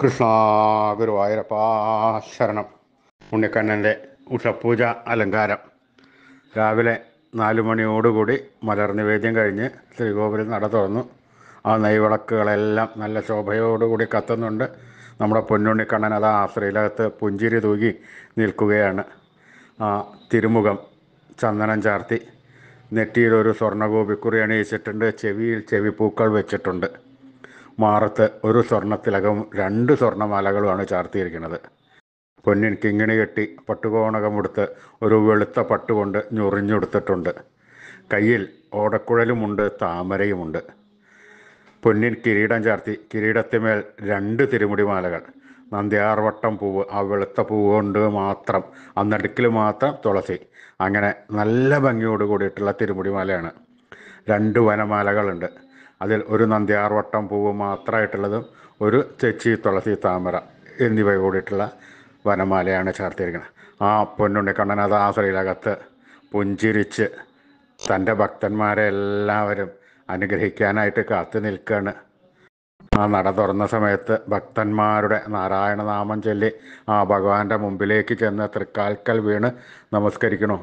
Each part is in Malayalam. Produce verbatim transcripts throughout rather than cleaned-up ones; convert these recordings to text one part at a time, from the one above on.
കൃഷ്ണ ഗുരുവായൂരപ്പാ ശരണം. ഉണ്ണിക്കണ്ണൻ്റെ ഉഷപൂജ അലങ്കാരം രാവിലെ നാല് മണിയോടുകൂടി മലർനിവേദ്യം കഴിഞ്ഞ് ശ്രീകോവിൽ നട തുറന്നു. ആ നെയ്വിളക്കുകളെല്ലാം നല്ല ശോഭയോടുകൂടി കത്തുന്നുണ്ട്. നമ്മുടെ പൊന്നുണ്ണിക്കണ്ണൻ അത് ആ ശ്രീലകത്ത് പുഞ്ചിരി തൂകി നിൽക്കുകയാണ്. ആ തിരുമുഖം ചന്ദനം ചാർത്തി നെറ്റിയിലൊരു സ്വർണ്ണഗോപിക്കുറി അണിയിച്ചിട്ടുണ്ട്. ചെവിയിൽ ചെവിപ്പൂക്കൾ വെച്ചിട്ടുണ്ട്. മാറത്ത് ഒരു സ്വർണ്ണത്തിലകം രണ്ട് സ്വർണ്ണമാലകളുമാണ് ചാർത്തിയിരിക്കുന്നത്. പൊന്നിൻ കിങ്ങിണി കെട്ടി പട്ടുകോണകമെടുത്ത് ഒരു വെളുത്ത പട്ടുകൊണ്ട് ഞൊറിഞ്ഞെടുത്തിട്ടുണ്ട്. കയ്യിൽ ഓടക്കുഴലുമുണ്ട്, താമരയുമുണ്ട്. പൊന്നിൻ കിരീടം ചാർത്തി കിരീടത്തിന്മേൽ രണ്ട് തിരുമുടി മാലകൾ, നന്ദ്യാർവട്ടം പൂവ്, ആ വെളുത്ത പൂവ് കൊണ്ട് മാത്രം, ആ നടുക്കിൽ മാത്രം തുളസി, അങ്ങനെ നല്ല ഭംഗിയോട് കൂടിയിട്ടുള്ള തിരുമുടിമാലയാണ്. രണ്ട് വനമാലകളുണ്ട്. അതിൽ ഒരു നന്ദ്യാർവട്ടം പൂവ് മാത്രമായിട്ടുള്ളതും ഒരു തെച്ചി, തുളസി, താമര എന്നിവ കൂടിയിട്ടുള്ള വനമാലയാണ് ചാർത്തിയിരിക്കുന്നത്. ആ പൊന്നുണ്ണിക്കണ്ണൻ അത് ആ ശ്രീലകത്ത് പുഞ്ചിരിച്ച് തൻ്റെ ഭക്തന്മാരെ എല്ലാവരും അനുഗ്രഹിക്കാനായിട്ട് കാത്തു നിൽക്കുകയാണ്. ആ നട തുറന്ന സമയത്ത് ഭക്തന്മാരുടെ നാരായണനാമം ചൊല്ലി ആ ഭഗവാന്റെ മുമ്പിലേക്ക് ചെന്ന് തൃക്കാൽക്കൽ വീണ് നമസ്കരിക്കണു.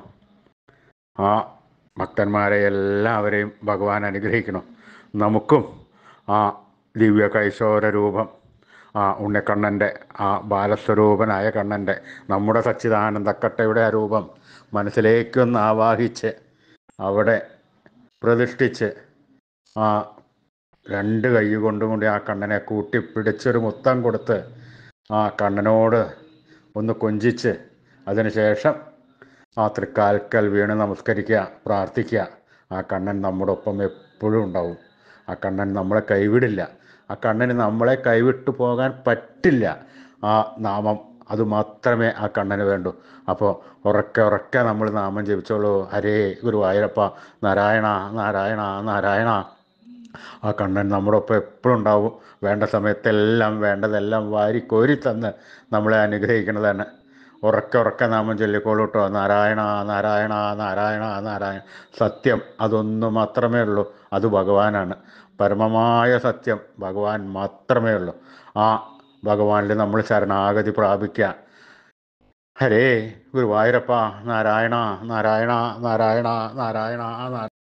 ആ ഭക്തന്മാരെ എല്ലാവരെയും ഭഗവാൻ അനുഗ്രഹിക്കണം. നമുക്കും ആ ദിവ്യ കൈശോര രൂപം, ആ ഉണ്ണിക്കണ്ണൻ്റെ, ആ ബാലസ്വരൂപനായ കണ്ണൻ്റെ, നമ്മുടെ സച്ചിദാനന്ദക്കട്ടയുടെ ആ രൂപം മനസ്സിലേക്കൊന്ന് ആവാഹിച്ച് അവിടെ പ്രതിഷ്ഠിച്ച് ആ രണ്ട് കൈ കൊണ്ടും കൂടി ആ കണ്ണനെ കൂട്ടിപ്പിടിച്ചൊരു മുത്തം കൊടുത്ത് ആ കണ്ണനോട് ഒന്ന് കൊഞ്ചിച്ച് അതിനുശേഷം ആ തൃക്കാൽക്കൽ വീണ് നമസ്കരിക്കുക, പ്രാർത്ഥിക്കുക. ആ കണ്ണൻ നമ്മുടെ ഒപ്പം എപ്പോഴും ഉണ്ടാവും. ആ കണ്ണൻ നമ്മളെ കൈവിടില്ല. ആ കണ്ണന് നമ്മളെ കൈവിട്ടു പോകാൻ പറ്റില്ല. ആ നാമം അത് മാത്രമേ ആ കണ്ണന് വേണ്ടൂ. അപ്പോൾ ഉറക്കെ ഉറക്കെ നമ്മൾ നാമം ജപിച്ചോളൂ. ഹരേ ഗുരുവായൂരപ്പ, നാരായണ നാരായണ നാരായണ. ആ കണ്ണൻ നമ്മുടെ ഒപ്പം എപ്പോഴും ഉണ്ടാവും. വേണ്ട സമയത്തെല്ലാം വേണ്ടതെല്ലാം വാരി കോരി തന്ന് നമ്മളെ അനുഗ്രഹിക്കുന്നതാണ്. ഉറക്കെ ഉറക്കെ നാമം ചൊല്ലിക്കോളൂ കേട്ടോ. നാരായണ നാരായണ നാരായണ നാരായണ. സത്യം അതൊന്നു മാത്രമേ ഉള്ളൂ. അത് ഭഗവാനാണ്. പരമമായ സത്യം ഭഗവാൻ മാത്രമേ ഉള്ളൂ. ആ ഭഗവാനിൽ നമ്മൾ ശരണാഗതി പ്രാപിക്കുക. ഹരേ ഗുരുവായൂരപ്പ, നാരായണ നാരായണ നാരായണ നാരായണ നാരായണ.